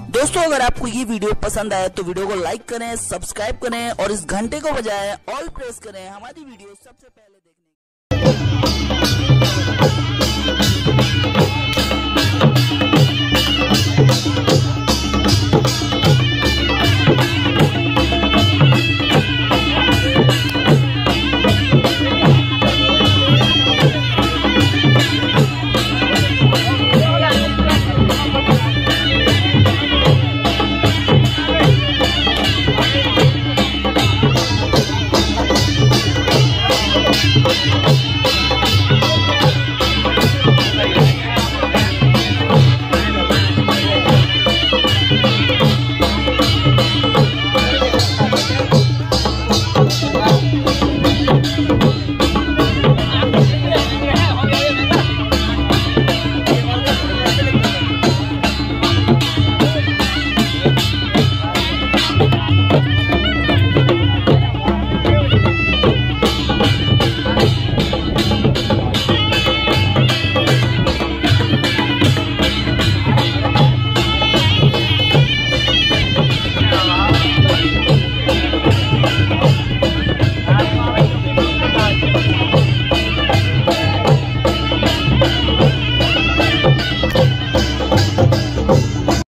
दोस्तों अगर आपको ये वीडियो पसंद आए तो वीडियो को लाइक करें, सब्सक्राइब करें और इस घंटे को बजाएं ऑल प्रेस करें हमारी वीडियो सबसे पहले देखने के लिए।